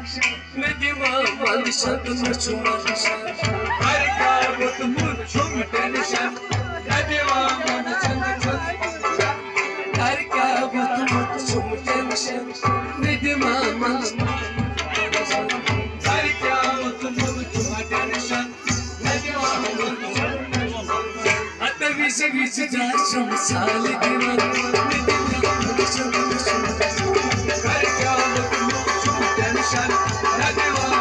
मैं दीवान मंशन न चुम मंशन हर का वुतमुत चुम टेंशन मैं दीवान मंशन न चुम हर का वुतमुत चुम टेंशन मैं दीवान मंशन हर का वुतमुत चुम टेंशन मैं दीवान मंशन अत विच जाशम साल दीवान मैं दीवान मंशन हर का वुतमुत चुम टेंशन मैं दीवान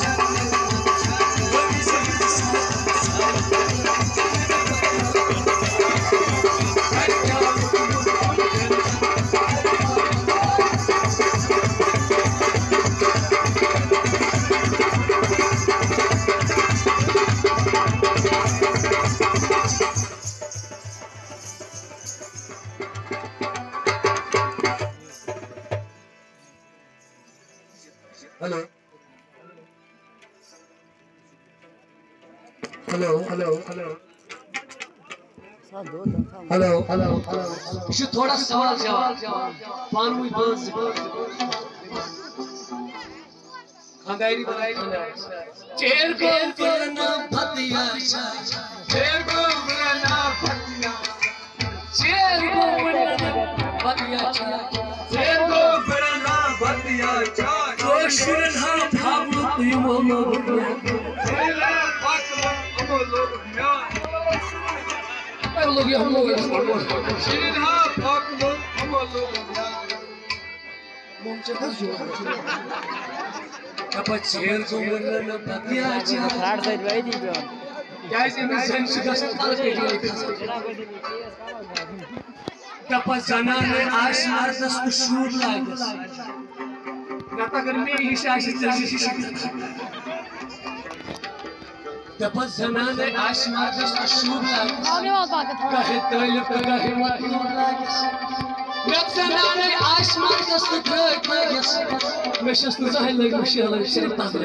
हेलो ये थोड़ा सवाल जवाब पानवी बस खंदारी बनाई चेर को करना फतिया चेर को करना फतिया चेर को करना फतिया चेर को करना फतिया तो शिरना भाव तुम लोग चेला पाकलो हम लोग हम लोग शिरना पाकलो हम लोग मुझे तो जो अब चेर को करना फतिया थर्ड साइड भाई दी क्या इस इंसान से दस साल के लिए तब जना ने आशमार दस्त शूर लागस ना तगर में ही शायद चलती तब जना ने आशमार दस्त शूर लागस कहे तैलिफ कहे मत लागस जब जना ने आशमार दस्त ड्रग लागस मैं शस्त जाहिल लग मशल सिर्फ ताजरे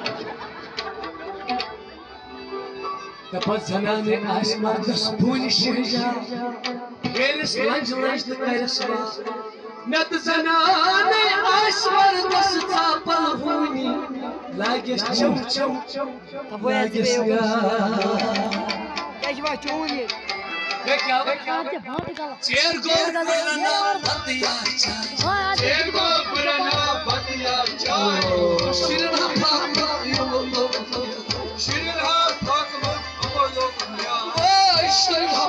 तब जना ने आशमार दस्त पूरी शहजा Eles lançam de cabeça, net zanane aşvar das tapal huni, lages chum chum, lages ya. Kajwa chuni. क्या चेर को पुराना भतिया चेर को पुराना भतिया शिरना पाको शिरना पाको अमलो ओ शिरना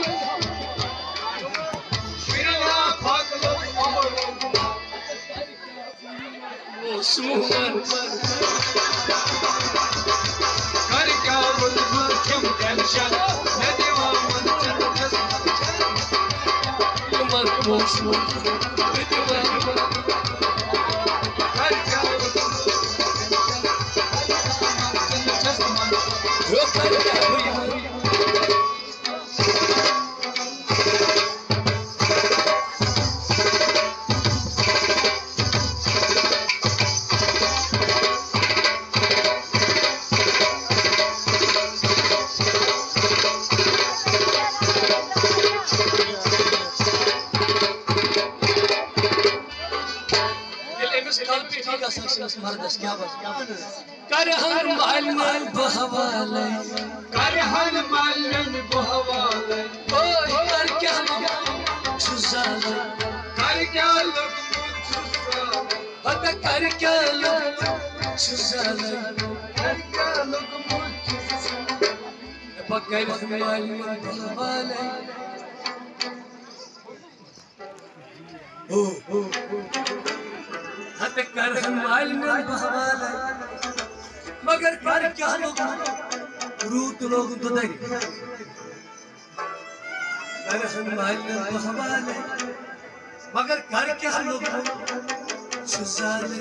Umar कर क्या बुलबुल क्यों टेंशन मैं दीवान चल जस Umar मोशो मैं दीवान कर क्या बुलबुल जस वो कर क्या मर्दस क्या बात करहन मालन बहवाले करहन मालन बहवाले ओ कर क्या छुजाले कर क्या लोग छुजाले हद कर क्या लोग छुजाले कर क्या लोग छुजाले पकड़ मालन बहवाले ओ हद कर हमाल में बहवाले मगर कर क्या लोग रूत लोग बदल कर हमाल में बहवाले मगर कर क्या लोग सुजाले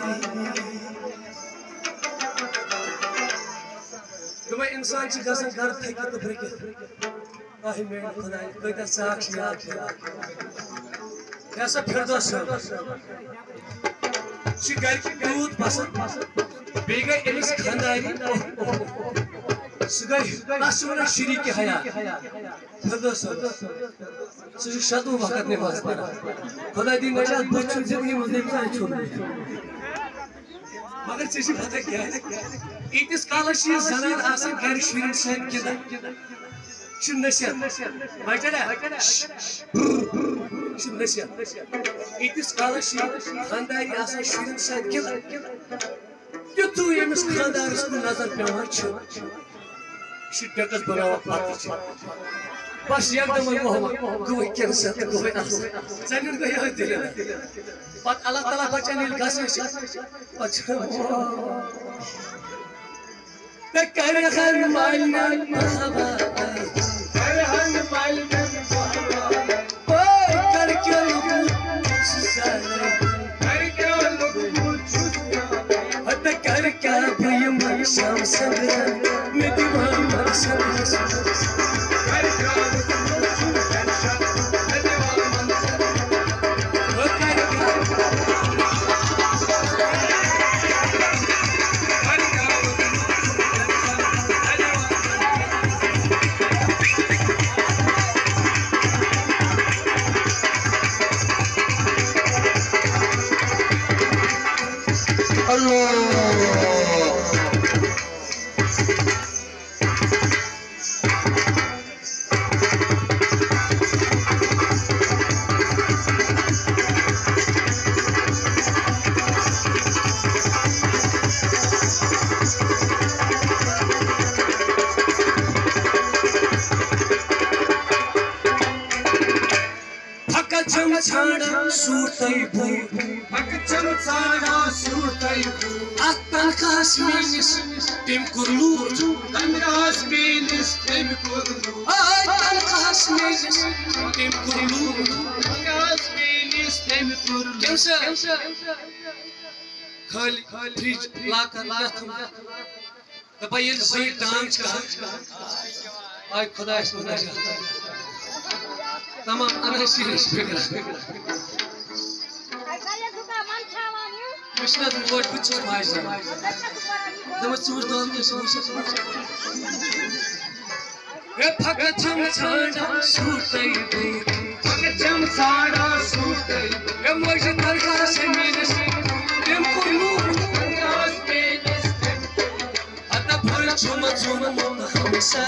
तुम्हें इंसान से गसन घर थे कि तो फिर आही में खुदाई कोई का साक्षी याद है ऐसा फिर दो शिकार की दूध पसंद बेगा एलिस खानदारी सुगई आसुना श्री के हया फिर सो शतु वक्त ने पास पड़ा खुदा दी नजात बच्चों जिंदगी में देखता है छोड़ मगर चीज़ पता क्या है इतिस कालस ये जनान आसान घर शुरन सद किदा शुन नसियत मजरा शुन नसियत इतिस कालस ये खानदारी आसान शुरन सद किदा युतु यमिस खानदारस को नजर पेवान छ डकस बनावा पाती छ बस एकदम गोई कर सकते गोई आस चलिन गई है दिल पत अल्लाह ताला बचन इल गसे बचन ते कर हर माल में मरहबा कर हर माल में मरहबा ओ कर के लोग सारे कर के लोग छुटा हद कर क्या भई मन शाम संग में दीवान मर संग कर क्या chum chana surtai bu ak chum chana surtai bu atan khasminis tim kurlur tan khasminis tim kurlur atan khasminis tim kurlur tan khasminis tim kurlur kimsa khali fridge lakan yathum da bayil zai dance ka ay khuda isna tamam ana serious fikra Krishna the word which is my son the much was done this e phagacham chana sutai bu phagacham chana sutai e moj tarka se minis dem kulu tarkas minis ata bhol chuma chuma hamsa